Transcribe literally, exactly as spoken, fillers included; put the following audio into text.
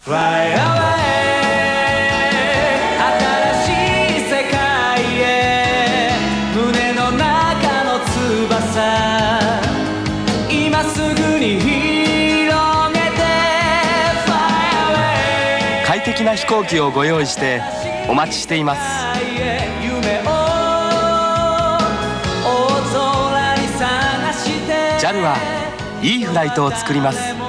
Fly away 新しい世界へ胸の中の翼今すぐに広げて Fly away 快適な飛行機をご用意してお待ちしています。 夢を大空に探してジャル はいいフライトを作ります。